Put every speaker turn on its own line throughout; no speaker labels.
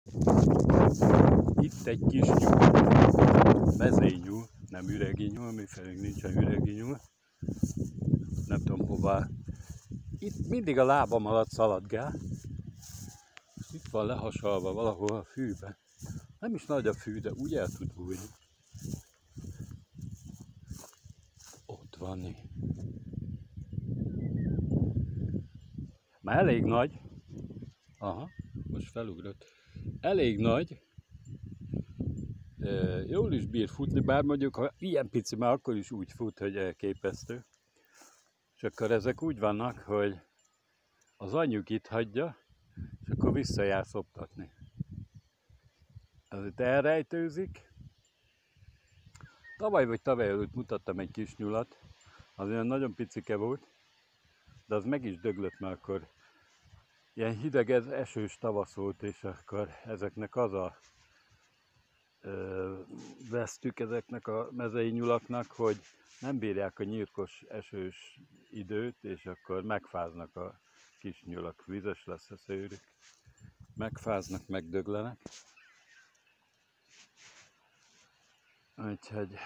Itt egy kis nyúl, mezénynyúl, nem üregi nyúl, mi felünk nincsen üregi nyúl. Nem tudom hová. Itt mindig a lábam alatt szaladgál. Itt van lehasalva valahol a fűben. Nem is nagy a fű, de úgy el tud bújni. Ott van. Már elég nagy. Aha, most felugrott. Elég nagy. Jól is bír futni, bár mondjuk, ha ilyen pici, már akkor is úgy fut, hogy elképesztő. És akkor ezek úgy vannak, hogy az anyjuk itt hagyja, és akkor visszajár szoptatni. Ez itt elrejtőzik. Tavaly vagy tavaly előtt mutattam egy kis nyulat, az olyan nagyon picike volt, de az meg is döglött, mert akkor ilyen hideg, esős tavasz volt, és akkor ezeknek az a vesztük ezeknek a mezei nyulaknak, hogy nem bírják a nyírkos esős időt, és akkor megfáznak a kis nyulak, vizes lesz a szőrük, megfáznak, megdöglenek. Úgyhogy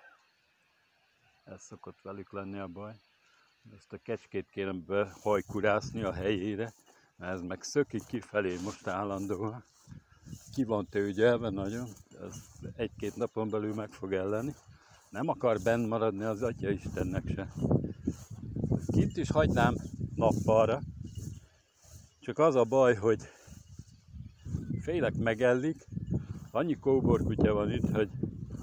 ez szokott velük lenni a baj. Ezt a kecskét kérem behajkurászni a helyére, mert ez meg szökik kifelé most állandóan. Ki van tőgyelve nagyon, ez egy-két napon belül meg fog elleni. Nem akar benn maradni az Atya Istennek se. Kint is hagynám nappalra, csak az a baj, hogy félek megellik. Annyi kóborkutya van itt, hogy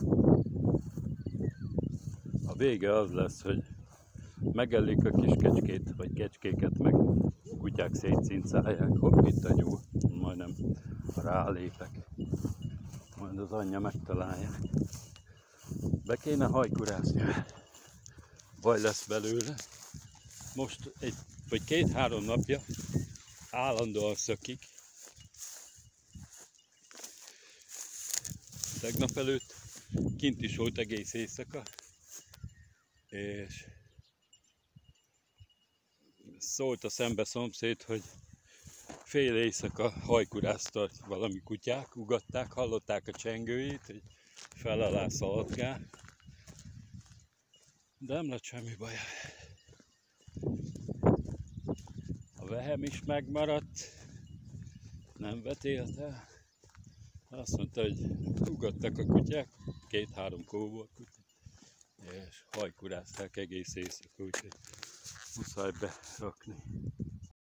a vége az lesz, hogy megellik a kis kecskét, vagy kecskéket, meg kutyák szétcincálják. Hopp, itt a nyúl, majdnem rálépek. Majd az anyja megtalálja. Be kéne hajkurászni, baj lesz belőle. Most egy vagy 2-3 napja állandóan szökik. Tegnap előtt kint is volt egész éjszaka, és szólt a szembe szomszéd, hogy fél éjszaka hajkurázta valami kutyák, ugatták, hallották a csengőjét, hogy fel alá szaladgál, de nem lett semmi baj. A vehem is megmaradt, nem vetélt el. Azt mondta, hogy ugattak a kutyák, 2-3 kóborkutya, és hajkurázták egész éjszaka, úgyhogy muszáj berakni.